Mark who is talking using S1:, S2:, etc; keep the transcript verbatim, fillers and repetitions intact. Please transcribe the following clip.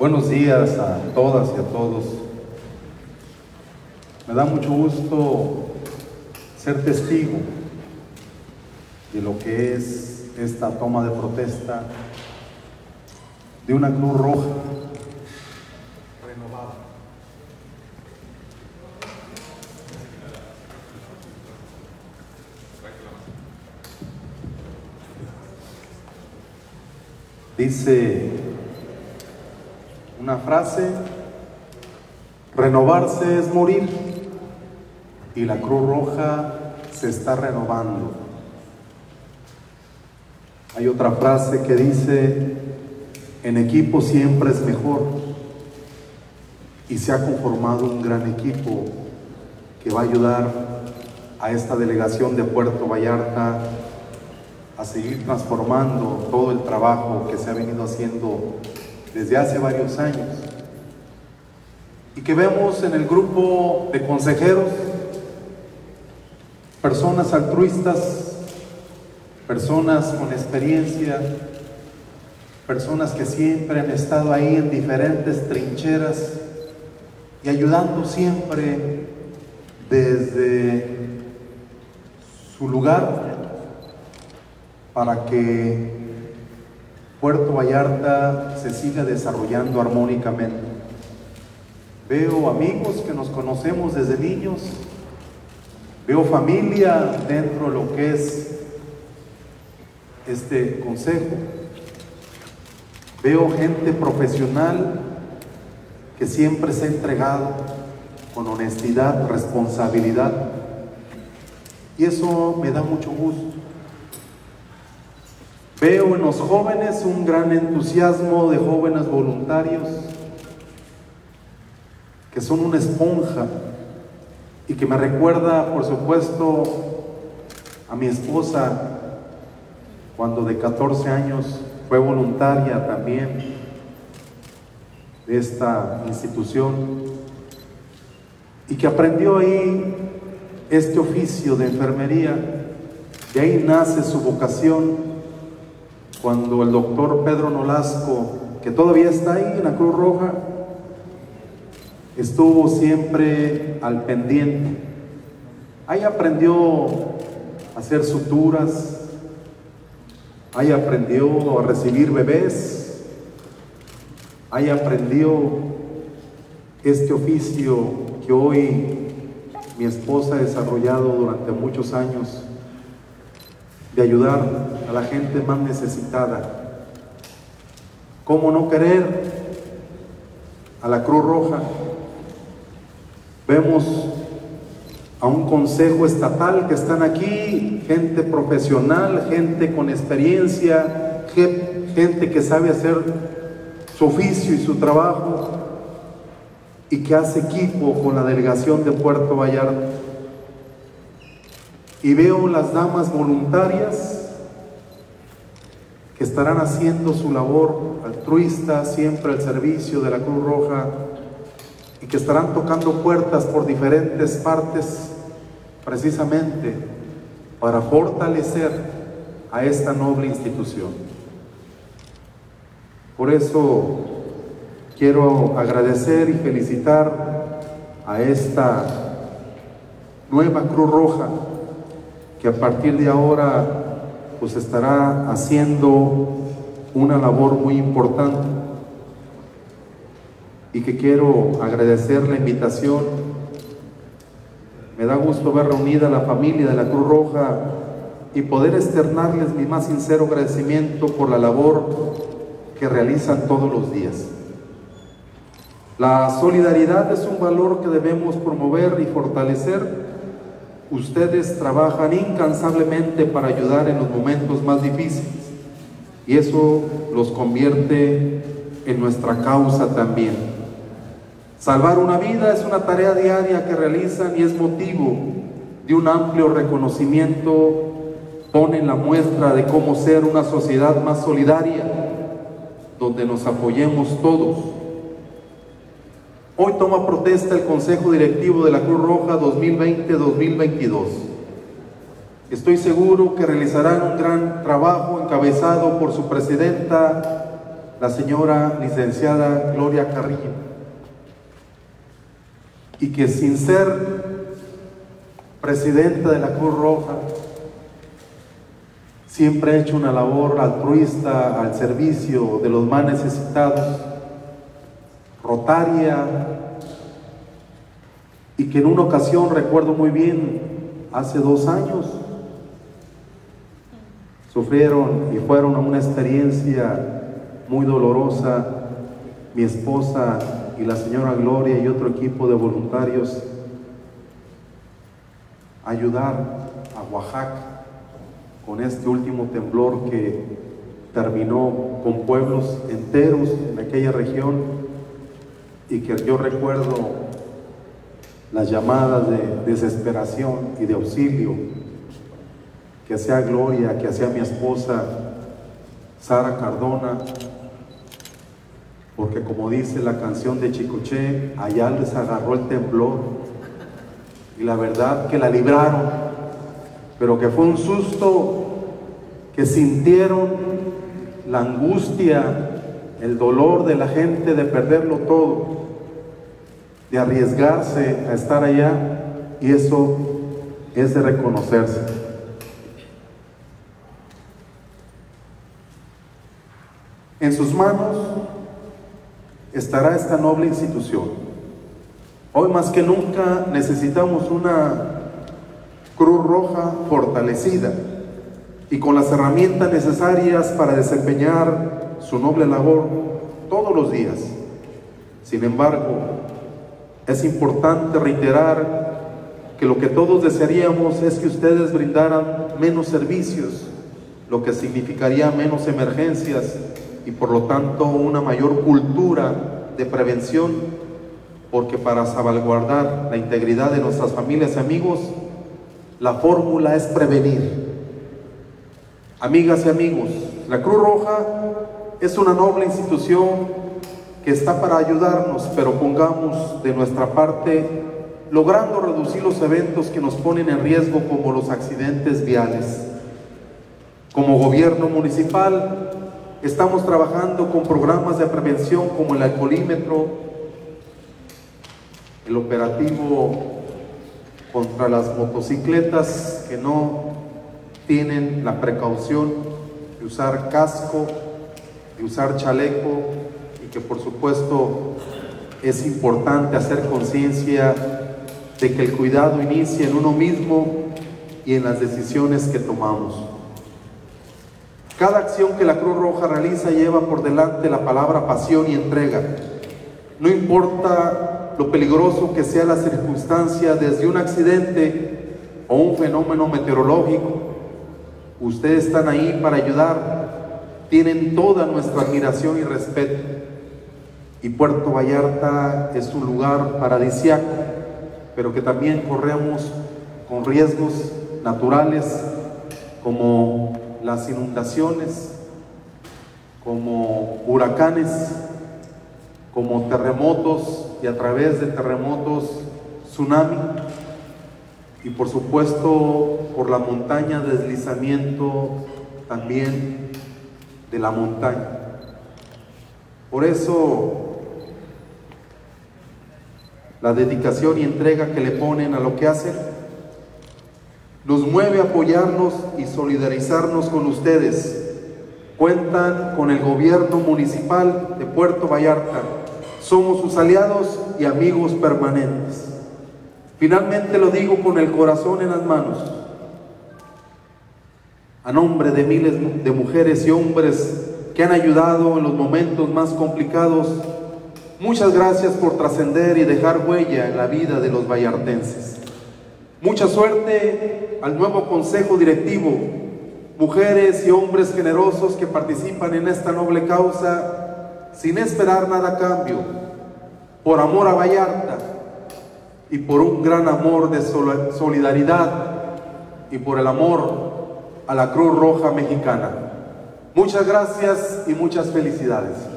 S1: Buenos días a todas y a todos. Me da mucho gusto ser testigo de lo que es esta toma de protesta de una Cruz Roja renovada. Dice una frase: renovarse es morir, y la Cruz Roja se está renovando. Hay otra frase que dice: en equipo siempre es mejor, y se ha conformado un gran equipo que va a ayudar a esta delegación de Puerto Vallarta a seguir transformando todo el trabajo que se ha venido haciendo desde hace varios años, y que vemos en el grupo de consejeros personas altruistas, personas con experiencia, personas que siempre han estado ahí en diferentes trincheras y ayudando siempre desde su lugar para que Puerto Vallarta se siga desarrollando armónicamente. Veo amigos que nos conocemos desde niños, veo familia dentro de lo que es este consejo, veo gente profesional que siempre se ha entregado con honestidad, responsabilidad, y eso me da mucho gusto. Veo en los jóvenes un gran entusiasmo de jóvenes voluntarios que son una esponja y que me recuerda, por supuesto, a mi esposa cuando de catorce años fue voluntaria también de esta institución y que aprendió ahí este oficio de enfermería. De ahí nace su vocación. Cuando el doctor Pedro Nolasco, que todavía está ahí en la Cruz Roja, estuvo siempre al pendiente. Ahí aprendió a hacer suturas, ahí aprendió a recibir bebés, ahí aprendió este oficio que hoy mi esposa ha desarrollado durante muchos años, de ayudar a la gente más necesitada. ¿Cómo no querer a la Cruz Roja? Vemos a un consejo estatal que están aquí, gente profesional, gente con experiencia, gente que sabe hacer su oficio y su trabajo, y que hace equipo con la delegación de Puerto Vallarta. Y veo las damas voluntarias que estarán haciendo su labor altruista, siempre al servicio de la Cruz Roja, y que estarán tocando puertas por diferentes partes, precisamente para fortalecer a esta noble institución. Por eso quiero agradecer y felicitar a esta nueva Cruz Roja, que a partir de ahora pues estará haciendo una labor muy importante, y que quiero agradecer la invitación. Me da gusto ver reunida la familia de la Cruz Roja y poder externarles mi más sincero agradecimiento por la labor que realizan todos los días. La solidaridad es un valor que debemos promover y fortalecer. Ustedes trabajan incansablemente para ayudar en los momentos más difíciles, y eso los convierte en nuestra causa también. Salvar una vida es una tarea diaria que realizan y es motivo de un amplio reconocimiento. Ponen la muestra de cómo ser una sociedad más solidaria, donde nos apoyemos todos. Hoy toma protesta el Consejo Directivo de la Cruz Roja dos mil veinte dos mil veintidós. Estoy seguro que realizarán un gran trabajo encabezado por su presidenta, la señora licenciada Gloria Carrillo, y que sin ser presidenta de la Cruz Roja, siempre ha hecho una labor altruista al servicio de los más necesitados, rotaria, y que en una ocasión, recuerdo muy bien, hace dos años, sufrieron y fueron a una experiencia muy dolorosa, mi esposa y la señora Gloria y otro equipo de voluntarios, a ayudar a Oaxaca con este último temblor que terminó con pueblos enteros en aquella región, y que yo recuerdo las llamadas de desesperación y de auxilio que hacía Gloria, que hacía mi esposa Sara Cardona, porque como dice la canción de Chicoche, allá les agarró el temblor, y la verdad que la libraron, pero que fue un susto, que sintieron la angustia, el dolor de la gente de perderlo todo, de arriesgarse a estar allá, y eso es de reconocerse. En sus manos estará esta noble institución. Hoy más que nunca necesitamos una Cruz Roja fortalecida y con las herramientas necesarias para desempeñar su noble labor todos los días. Sin embargo, es importante reiterar que lo que todos desearíamos es que ustedes brindaran menos servicios, lo que significaría menos emergencias y por lo tanto una mayor cultura de prevención, porque para salvaguardar la integridad de nuestras familias y amigos, la fórmula es prevenir. Amigas y amigos, la Cruz Roja es una noble institución que está para ayudarnos, pero pongamos de nuestra parte, logrando reducir los eventos que nos ponen en riesgo, como los accidentes viales. Como gobierno municipal, estamos trabajando con programas de prevención como el alcoholímetro, el operativo contra las motocicletas que no tienen la precaución de usar casco, de usar chaleco, y que por supuesto es importante hacer conciencia de que el cuidado inicia en uno mismo y en las decisiones que tomamos. Cada acción que la Cruz Roja realiza lleva por delante la palabra pasión y entrega. No importa lo peligroso que sea la circunstancia, desde un accidente o un fenómeno meteorológico, ustedes están ahí para ayudar, tienen toda nuestra admiración y respeto. Y Puerto Vallarta es un lugar paradisíaco, pero que también corremos con riesgos naturales como las inundaciones, como huracanes, como terremotos, y a través de terremotos, tsunami, y por supuesto por la montaña, deslizamiento también de la montaña. Por eso la dedicación y entrega que le ponen a lo que hacen nos mueve a apoyarnos y solidarizarnos con ustedes. Cuentan con el gobierno municipal de Puerto Vallarta. Somos sus aliados y amigos permanentes. Finalmente lo digo con el corazón en las manos. A nombre de miles de mujeres y hombres que han ayudado en los momentos más complicados, muchas gracias por trascender y dejar huella en la vida de los vallartenses. Mucha suerte al nuevo consejo directivo, mujeres y hombres generosos que participan en esta noble causa sin esperar nada a cambio, por amor a Vallarta y por un gran amor de solidaridad y por el amor a la Cruz Roja Mexicana. Muchas gracias y muchas felicidades.